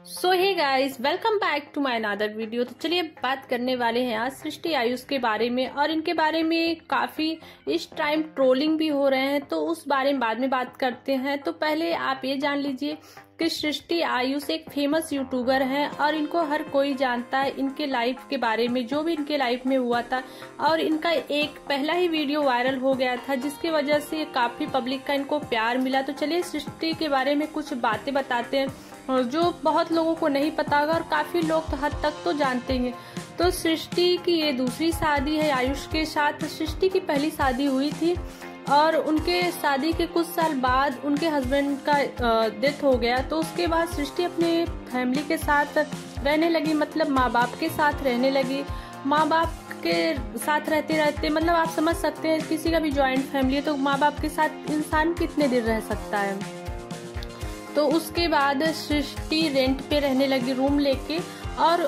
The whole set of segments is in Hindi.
So hey guys, welcome back to my another video. तो चलिए बात करने वाले हैं आज सृष्टि आयुष के बारे में, और इनके बारे में काफी इस टाइम ट्रोलिंग भी हो रहे हैं, तो उस बारे में बाद में बात करते हैं। तो पहले आप ये जान लीजिए कि सृष्टि आयुष एक फेमस यूट्यूबर हैं और इनको हर कोई जानता है। इनके लाइफ के बारे में जो भी इनके लाइफ में हुआ था, और इनका एक पहला ही वीडियो वायरल हो गया था जिसकी वजह से काफी पब्लिक का इनको प्यार मिला। तो चलिए सृष्टि के बारे में कुछ बातें बताते हैं जो बहुत लोगों को नहीं पता होगा और काफी लोग तो हद तक तो जानते हैं। तो सृष्टि की ये दूसरी शादी है आयुष के साथ। सृष्टि की पहली शादी हुई थी और उनके शादी के कुछ साल बाद उनके हस्बैंड का डेथ हो गया। तो उसके बाद सृष्टि अपने फैमिली के साथ रहने लगी, मतलब माँ बाप के साथ रहने लगी। माँ बाप के साथ रहते रहते मतलब आप समझ सकते हैं, किसी का भी जॉइंट फैमिली है तो माँ बाप के साथ इंसान कितने दिन रह सकता है। तो उसके बाद सृष्टि रेंट पे रहने लगी रूम लेके, और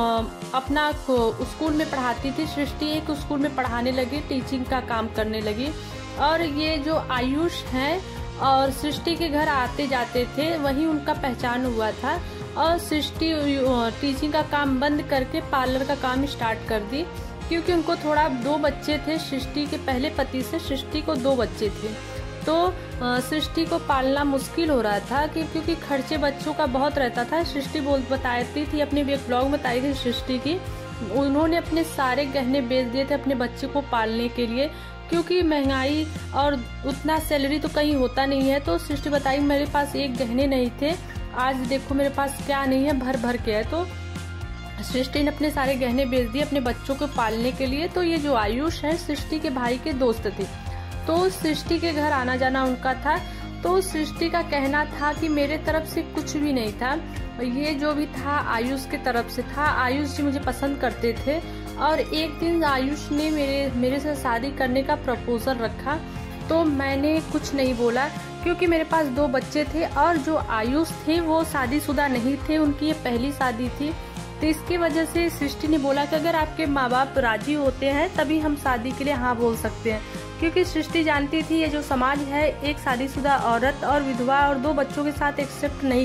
अपना स्कूल में पढ़ाती थी। सृष्टि एक स्कूल में पढ़ाने लगी, टीचिंग का काम करने लगी। और ये जो आयुष हैं और सृष्टि के घर आते जाते थे, वहीं उनका पहचान हुआ था। और सृष्टि टीचिंग का काम बंद करके पार्लर का काम स्टार्ट कर दी, क्योंकि उनको थोड़ा 2 बच्चे थे। सृष्टि के पहले पति से सृष्टि को 2 बच्चे थे, तो सृष्टि को पालना मुश्किल हो रहा था क्योंकि खर्चे बच्चों का बहुत रहता था। सृष्टि बताती थी, अपने एक ब्लॉग में बताई थी सृष्टि की, उन्होंने अपने सारे गहने बेच दिए थे अपने बच्चे को पालने के लिए, क्योंकि महंगाई और उतना सैलरी तो कहीं होता नहीं है। तो सृष्टि बताई मेरे पास एक गहने नहीं थे, आज देखो मेरे पास क्या नहीं है, भर भर के है। तो सृष्टि ने अपने सारे गहने बेच दिए अपने बच्चों को पालने के लिए। तो ये जो आयुष है सृष्टि के भाई के दोस्त थे, तो सृष्टि के घर आना जाना उनका था। तो सृष्टि का कहना था कि मेरे तरफ से कुछ भी नहीं था, ये जो भी था आयुष के तरफ से था। आयुष जी मुझे पसंद करते थे, और एक दिन आयुष ने मेरे से शादी करने का प्रपोजल रखा, तो मैंने कुछ नहीं बोला क्योंकि मेरे पास 2 बच्चे थे। और जो आयुष थे वो शादीशुदा नहीं थे, उनकी ये पहली शादी थी। तो इसकी वजह से सृष्टि ने बोला कि अगर आपके माँ बाप राजी होते हैं तभी हम शादी के लिए हाँ बोल सकते हैं, क्योंकि सृष्टि जानती थी ये जो समाज है एक शादीशुदा औरत और विधवा और 2 बच्चों के साथ एक्सेप्ट नहीं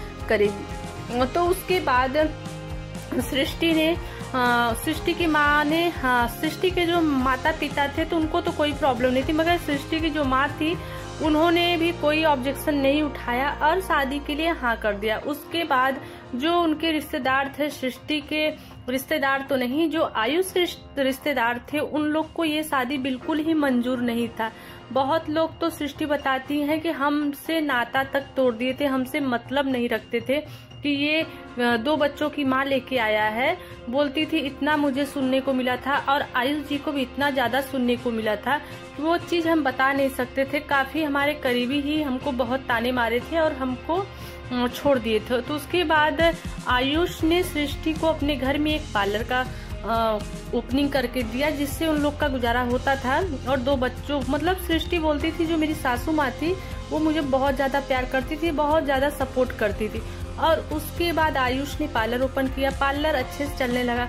करेगी। तो उसके बाद सृष्टि की माँ ने, सृष्टि के जो माता पिता थे तो उनको तो कोई प्रॉब्लम नहीं थी, मगर सृष्टि की जो माँ थी उन्होंने भी कोई ऑब्जेक्शन नहीं उठाया और शादी के लिए हाँ कर दिया। उसके बाद जो उनके रिश्तेदार थे, सृष्टि के रिश्तेदार तो नहीं, जो आयुष रिश्तेदार थे, उन लोग को ये शादी बिल्कुल ही मंजूर नहीं था। बहुत लोग तो सृष्टि बताती हैं कि हमसे नाता तक तोड़ दिए थे, हमसे मतलब नहीं रखते थे कि ये 2 बच्चों की माँ लेके आया है। बोलती थी इतना मुझे सुनने को मिला था, और आयुष जी को भी इतना ज्यादा सुनने को मिला था, वो चीज हम बता नहीं सकते थे। काफी हमारे करीबी ही हमको बहुत ताने मारे थे और हमको छोड़ दिए थे। तो उसके बाद आयुष ने सृष्टि को अपने घर में एक पार्लर का ओपनिंग करके दिया, जिससे उन लोग का गुजारा होता था। और 2 बच्चों, मतलब सृष्टि बोलती थी जो मेरी सासू माँ थी वो मुझे बहुत ज्यादा प्यार करती थी, बहुत ज्यादा सपोर्ट करती थी। और उसके बाद आयुष ने पार्लर ओपन किया, पार्लर अच्छे से चलने लगा।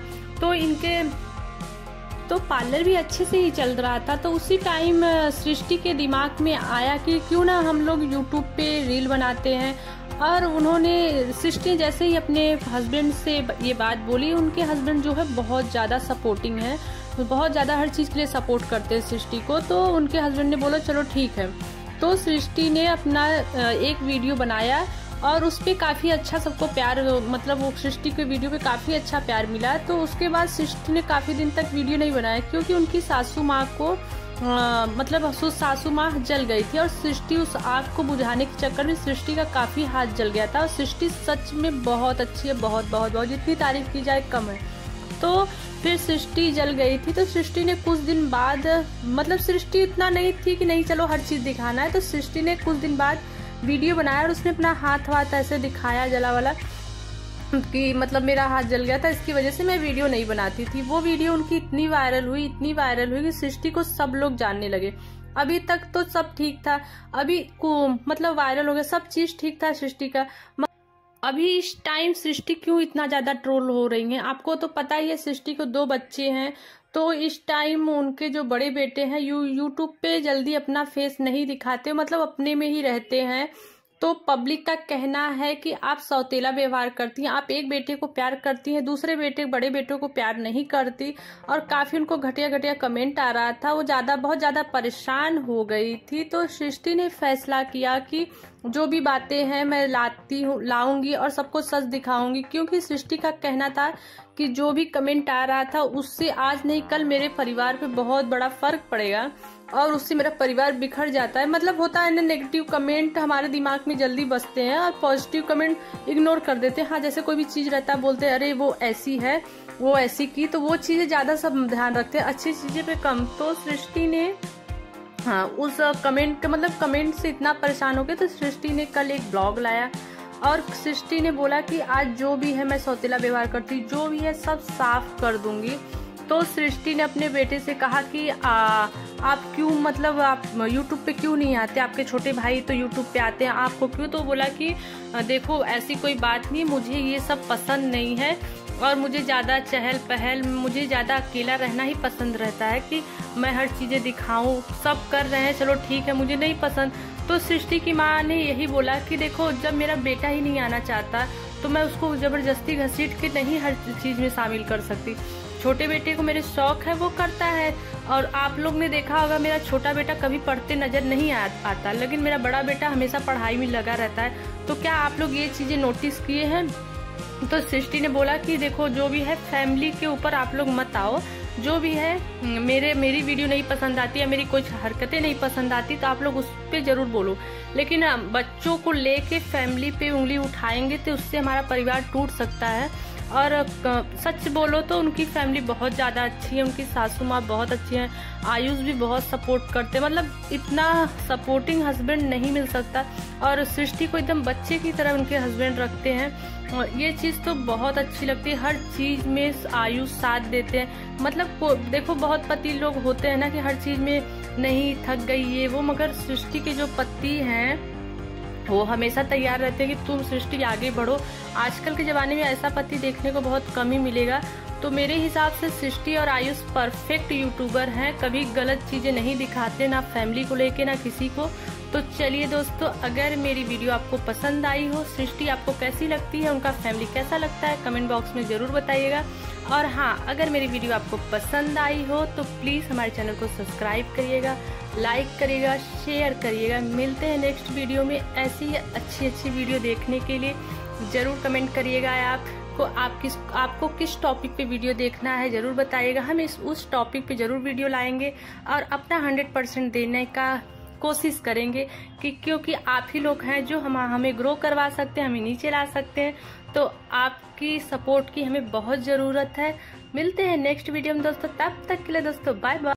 तो पार्लर भी अच्छे से ही चल रहा था। तो उसी टाइम सृष्टि के दिमाग में आया कि क्यों ना हम लोग यूट्यूब पे रील बनाते हैं। और उन्होंने, सृष्टि जैसे ही अपने हस्बैंड से ये बात बोली, उनके हस्बैंड जो है बहुत ज्यादा सपोर्टिंग है, बहुत ज्यादा हर चीज के लिए सपोर्ट करते हैं सृष्टि को। तो उनके हस्बैंड ने बोला चलो ठीक है। तो सृष्टि ने अपना एक वीडियो बनाया और उस पे काफी अच्छा सबको प्यार, मतलब वो सृष्टि के वीडियो पे काफी अच्छा प्यार मिला। तो उसके बाद सृष्टि ने काफी दिन तक वीडियो नहीं बनाया, क्योंकि उनकी सासू माँ को मतलब सासू माँ जल गई थी, और सृष्टि उस आग को बुझाने के चक्कर में सृष्टि का काफी हाथ जल गया था। और सृष्टि सच में बहुत अच्छी है, बहुत बहुत बहुत, जितनी तारीफ की जाए कम है। तो फिर सृष्टि जल गई थी, तो सृष्टि ने कुछ दिन बाद, मतलब सृष्टि इतना नहीं थी कि नहीं चलो हर चीज दिखाना है, तो सृष्टि ने कुछ दिन बाद वीडियो बनाया और उसने अपना हाथ ऐसे दिखाया जला वाला कि मतलब मेरा हाथ जल गया था, इसकी वजह से मैं वीडियो नहीं बनाती थी। वो वीडियो उनकी इतनी वायरल हुई कि सृष्टि को सब लोग जानने लगे। अभी तक तो सब ठीक था, अभी मतलब वायरल हो गया, सब चीज ठीक था सृष्टि का। अभी इस टाइम सृष्टि क्यों इतना ज्यादा ट्रोल हो रही है, आपको तो पता ही है। सृष्टि को 2 बच्चे हैं, तो इस टाइम उनके जो बड़े बेटे हैं यूट्यूब पे जल्दी अपना फेस नहीं दिखाते, मतलब अपने में ही रहते हैं। तो पब्लिक का कहना है कि आप सौतेला व्यवहार करती हैं, आप एक बेटे को प्यार करती हैं, दूसरे बेटे बड़े बेटों को प्यार नहीं करती। और काफ़ी उनको घटिया घटिया कमेंट आ रहा था, वो बहुत ज़्यादा परेशान हो गई थी। तो सृष्टि ने फैसला किया कि जो भी बातें हैं मैं लाऊंगी और सबको सच दिखाऊंगी, क्योंकि सृष्टि का कहना था कि जो भी कमेंट आ रहा था उससे आज नहीं कल मेरे परिवार पे बहुत बड़ा फर्क पड़ेगा और उससे मेरा परिवार बिखर जाता है। मतलब होता है ना, नेगेटिव कमेंट हमारे दिमाग में जल्दी बसते हैं और पॉजिटिव कमेंट इग्नोर कर देते हैं। हाँ, जैसे कोई भी चीज रहता है बोलते हैं अरे वो ऐसी है, वो ऐसी की, तो वो चीजें ज्यादा सब ध्यान रखते हैं, अच्छी चीजें पे कम। तो सृष्टि ने हाँ उस कमेंट से इतना परेशान हो गए, तो सृष्टि ने कल एक ब्लॉग लाया और सृष्टि ने बोला कि आज जो भी है मैं सौतेला व्यवहार करती, जो भी है सब साफ कर दूंगी। तो सृष्टि ने अपने बेटे से कहा कि आप क्यों, मतलब आप यूट्यूब पे क्यों नहीं आते, आपके छोटे भाई तो यूट्यूब पे आते हैं, आपको क्यों? तो बोला कि देखो ऐसी कोई बात नहीं, मुझे ये सब पसंद नहीं है और मुझे ज़्यादा चहल पहल, मुझे ज़्यादा अकेला रहना ही पसंद रहता है कि मैं हर चीज़ें दिखाऊं। सब कर रहे हैं, चलो ठीक है, मुझे नहीं पसंद। तो सृष्टि की माँ ने यही बोला कि देखो जब मेरा बेटा ही नहीं आना चाहता तो मैं उसको ज़बरदस्ती घसीट के नहीं हर चीज़ में शामिल कर सकती। छोटे बेटे को मेरे शौक है, वो करता है। और आप लोग ने देखा होगा मेरा छोटा बेटा कभी पढ़ते नजर नहीं आता, लेकिन मेरा बड़ा बेटा हमेशा पढ़ाई में लगा रहता है। तो क्या आप लोग ये चीज़ें नोटिस किए हैं? तो सृष्टि ने बोला कि देखो जो भी है फैमिली के ऊपर आप लोग मत आओ, जो भी है मेरी वीडियो नहीं पसंद आती या मेरी कुछ हरकतें नहीं पसंद आती तो आप लोग उस पर जरूर बोलो, लेकिन बच्चों को लेके फैमिली पे उंगली उठाएंगे तो उससे हमारा परिवार टूट सकता है। और सच बोलो तो उनकी फैमिली बहुत ज़्यादा अच्छी है, उनकी सासू माँ बहुत अच्छी है, आयुष भी बहुत सपोर्ट करते हैं, मतलब इतना सपोर्टिंग हस्बैंड नहीं मिल सकता। और सृष्टि को एकदम बच्चे की तरह उनके हस्बैंड रखते हैं, और ये चीज़ तो बहुत अच्छी लगती है। हर चीज़ में आयुष साथ देते हैं। मतलब देखो बहुत पति लोग होते हैं ना कि हर चीज़ में नहीं, थक गई ये वो, मगर सृष्टि के जो पति हैं वो हमेशा तैयार रहते हैं कि तुम सृष्टि आगे बढ़ो। आजकल के ज़माने में ऐसा पति देखने को बहुत कम ही मिलेगा। तो मेरे हिसाब से सृष्टि और आयुष परफेक्ट यूट्यूबर हैं, कभी गलत चीज़ें नहीं दिखाते, ना फैमिली को लेके ना किसी को। तो चलिए दोस्तों, अगर मेरी वीडियो आपको पसंद आई हो, सृष्टि आपको कैसी लगती है, उनका फैमिली कैसा लगता है, कमेंट बॉक्स में ज़रूर बताइएगा। और हाँ, अगर मेरी वीडियो आपको पसंद आई हो तो प्लीज़ हमारे चैनल को सब्सक्राइब करिएगा, लाइक करिएगा, शेयर करिएगा। मिलते हैं नेक्स्ट वीडियो में। ऐसी अच्छी वीडियो देखने के लिए ज़रूर कमेंट करिएगा। आपको किस टॉपिक पे वीडियो देखना है ज़रूर बताइएगा, हम उस टॉपिक पे ज़रूर वीडियो लाएंगे और अपना 100% देने का कोशिश करेंगे कि क्योंकि आप ही लोग हैं जो हमें ग्रो करवा सकते हैं, हमें नीचे ला सकते हैं। तो आपकी सपोर्ट की हमें बहुत ज़रूरत है। मिलते हैं नेक्स्ट वीडियो में दोस्तों, तब तक के लिए दोस्तों बाय बाय।